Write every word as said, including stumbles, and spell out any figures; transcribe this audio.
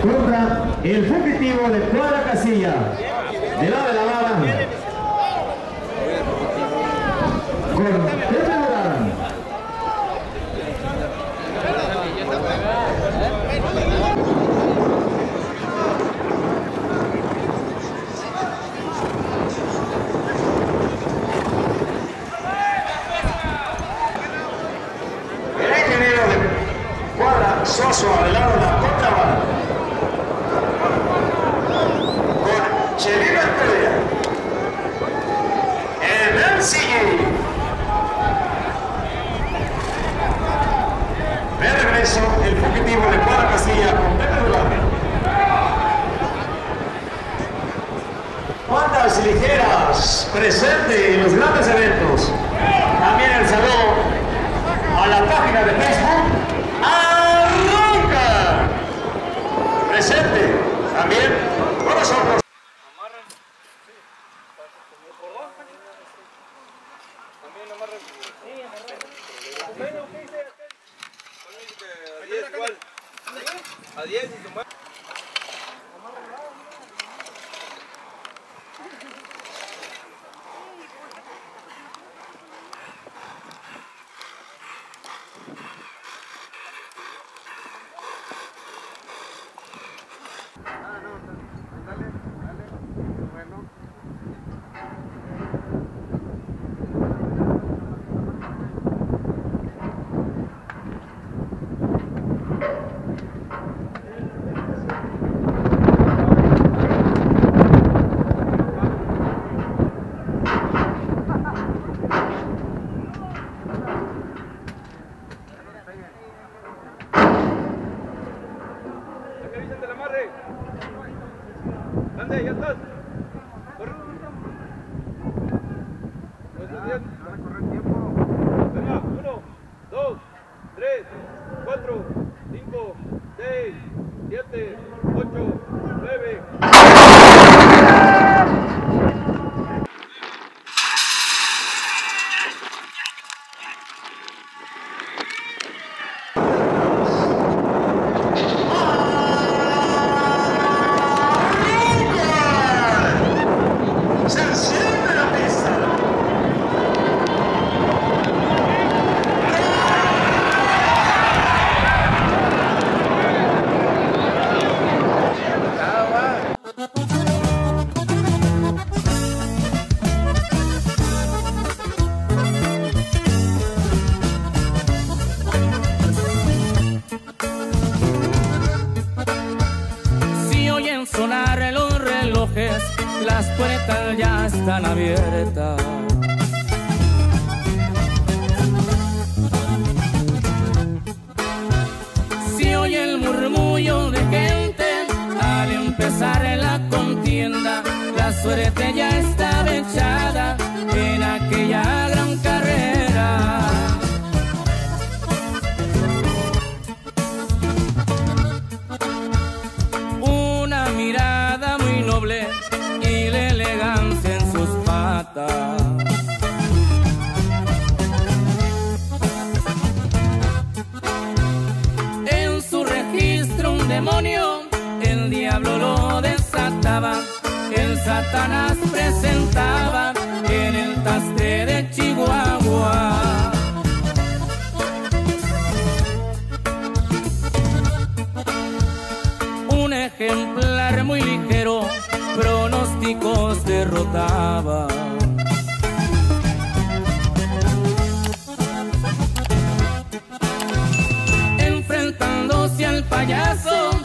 contra el fugitivo de Cuadra Casilla, de lado de la bala, con Pepe Durán. El ingeniero de Cuadra Suazo del lado de la contrabanda. Chelina pelea en el siguiente. De regreso el fugitivo de Cuadra Casilla con Pepe Durán. Bandas ligeras presente en los grandes eventos. También el saludo a la página de Facebook. ¡Arranca! Presente también con nosotros. A diez y su madre. Ah, no, dale, dale, bueno. Avísate el amarre. Ande, ya estás. Corre. Van a correr tiempo. Venga, uno, dos, tres, cuatro, cinco, seis, siete, ocho, nueve. Sonar los relojes, las puertas ya están abiertas. Se oye el murmullo de gente al empezar la contienda. La suerte ya estaba echada en aquella gran carrera. Mirada muy noble y la elegancia en sus patas. En su registro un demonio, el diablo lo desataba. El Satanás presentaba en el Tastre de Chihuahua. Un ejemplar muy ligero, pronósticos derrotaba.